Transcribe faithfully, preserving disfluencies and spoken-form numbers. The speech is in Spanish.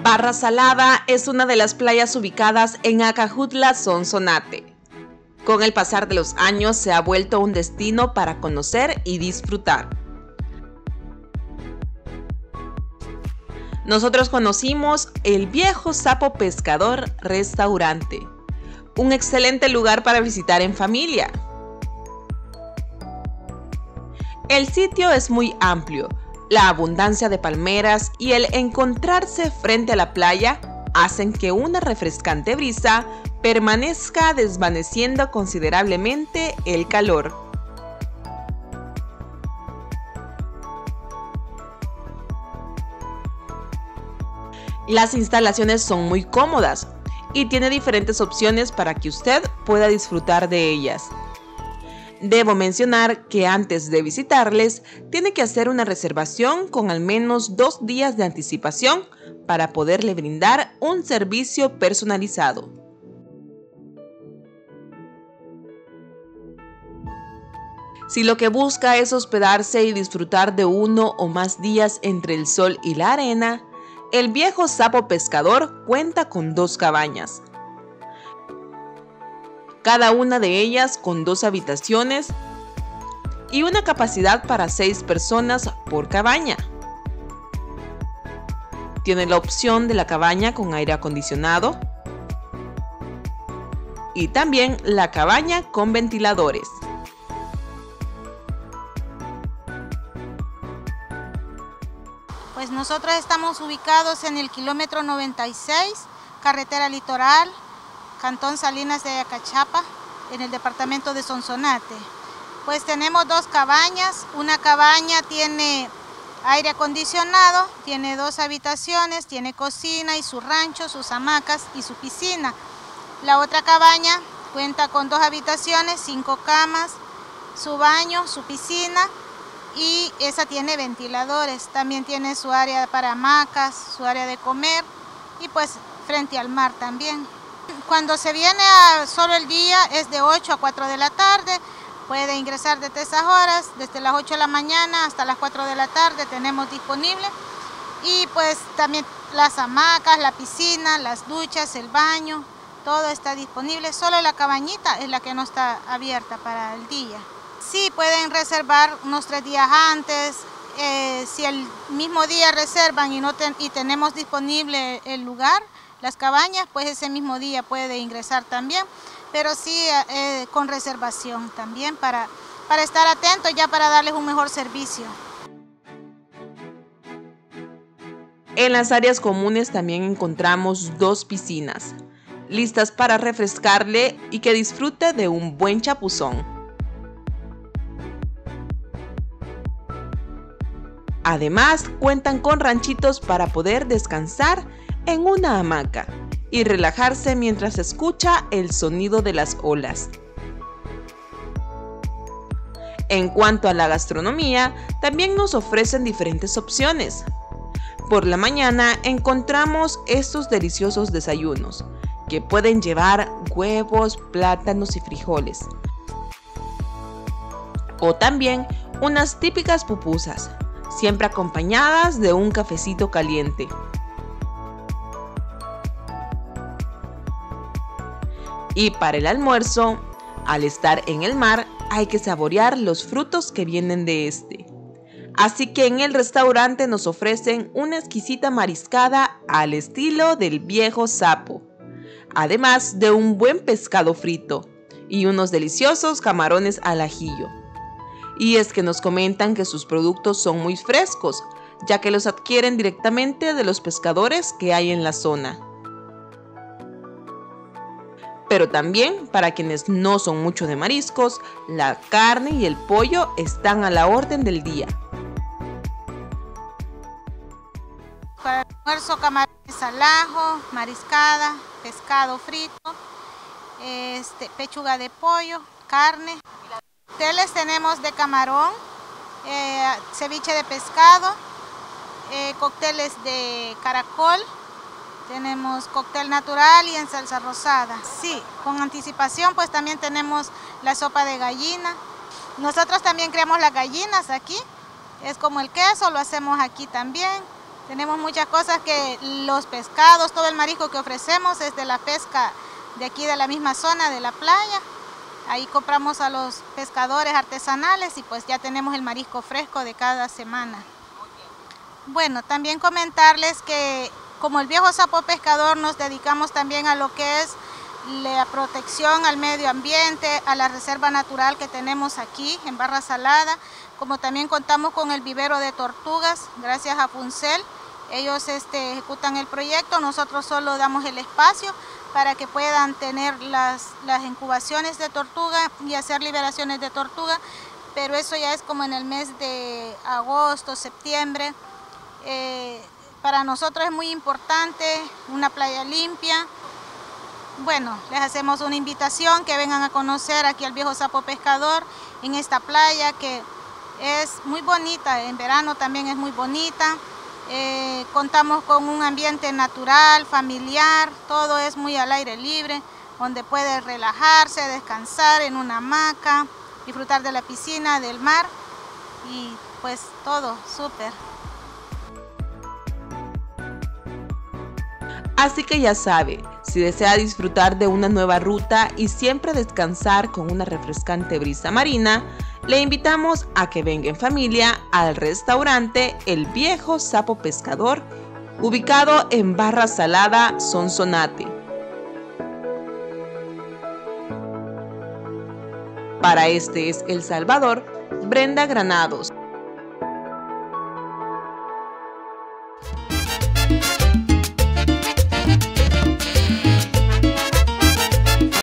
Barra Salada es una de las playas ubicadas en Acajutla, Sonsonate. Con el pasar de los años se ha vuelto un destino para conocer y disfrutar. Nosotros conocimos el Viejo Sapo Pescador Restaurante, un excelente lugar para visitar en familia. El sitio es muy amplio. La abundancia de palmeras y el encontrarse frente a la playa hacen que una refrescante brisa permanezca desvaneciendo considerablemente el calor. Las instalaciones son muy cómodas y tiene diferentes opciones para que usted pueda disfrutar de ellas. Debo mencionar que antes de visitarles, tiene que hacer una reservación con al menos dos días de anticipación para poderle brindar un servicio personalizado. Si lo que busca es hospedarse y disfrutar de uno o más días entre el sol y la arena, el Viejo Sapo Pescador cuenta con dos cabañas. Cada una de ellas con dos habitaciones y una capacidad para seis personas por cabaña. Tiene la opción de la cabaña con aire acondicionado y también la cabaña con ventiladores. Pues nosotros estamos ubicados en el kilómetro noventa y seis, carretera litoral, Cantón Salinas de Acachapa, en el departamento de Sonsonate. Pues tenemos dos cabañas. Una cabaña tiene aire acondicionado, tiene dos habitaciones, tiene cocina y su rancho, sus hamacas y su piscina. La otra cabaña cuenta con dos habitaciones, cinco camas, su baño, su piscina y esa tiene ventiladores. También tiene su área para hamacas, su área de comer y pues frente al mar también. Cuando se viene a solo el día es de ocho a cuatro de la tarde, puede ingresar desde esas horas, desde las ocho de la mañana hasta las cuatro de la tarde tenemos disponible. Y pues también las hamacas, la piscina, las duchas, el baño, todo está disponible, solo la cabañita es la que no está abierta para el día. Sí, pueden reservar unos tres días antes, eh, si el mismo día reservan y, no ten, y tenemos disponible el lugar, las cabañas, pues ese mismo día puede ingresar también, pero sí eh, con reservación también para, para estar atentos ya para darles un mejor servicio. En las áreas comunes también encontramos dos piscinas, listas para refrescarle y que disfrute de un buen chapuzón. Además, cuentan con ranchitos para poder descansar en una hamaca y relajarse mientras escucha el sonido de las olas. En cuanto a la gastronomía, también nos ofrecen diferentes opciones. Por la mañana encontramos estos deliciosos desayunos, que pueden llevar huevos, plátanos y frijoles. O también unas típicas pupusas, siempre acompañadas de un cafecito caliente. Y para el almuerzo, al estar en el mar, hay que saborear los frutos que vienen de este. Así que en el restaurante nos ofrecen una exquisita mariscada al estilo del Viejo Sapo, además de un buen pescado frito y unos deliciosos camarones al ajillo. Y es que nos comentan que sus productos son muy frescos, ya que los adquieren directamente de los pescadores que hay en la zona. Pero también, para quienes no son mucho de mariscos, la carne y el pollo están a la orden del día. Para el almuerzo, camarones al ajo, mariscada, pescado frito, este, pechuga de pollo, carne. Cócteles tenemos de camarón, eh, ceviche de pescado, eh, cócteles de caracol. Tenemos cóctel natural y en salsa rosada. Sí, con anticipación pues también tenemos la sopa de gallina. Nosotros también creamos las gallinas aquí. Es como el queso, lo hacemos aquí también. Tenemos muchas cosas, que los pescados, todo el marisco que ofrecemos es de la pesca de aquí de la misma zona de la playa. Ahí compramos a los pescadores artesanales y pues ya tenemos el marisco fresco de cada semana. Bueno, también comentarles que como el Viejo Sapo Pescador nos dedicamos también a lo que es la protección al medio ambiente, a la reserva natural que tenemos aquí en Barra Salada, como también contamos con el vivero de tortugas, gracias a FUNCEL. Ellos este, ejecutan el proyecto, nosotros solo damos el espacio para que puedan tener las, las incubaciones de tortuga y hacer liberaciones de tortuga, pero eso ya es como en el mes de agosto, septiembre. Eh, para nosotros es muy importante una playa limpia. Bueno, les hacemos una invitación que vengan a conocer aquí al Viejo Sapo Pescador en esta playa que es muy bonita, en verano también es muy bonita. Eh, contamos con un ambiente natural, familiar, todo es muy al aire libre, donde puede relajarse, descansar en una hamaca, disfrutar de la piscina, del mar y pues todo súper. Así que ya sabe, si desea disfrutar de una nueva ruta y siempre descansar con una refrescante brisa marina, le invitamos a que venga en familia al restaurante El Viejo Sapo Pescador, ubicado en Barra Salada, Sonsonate. Para Este es El Salvador, Brenda Granados.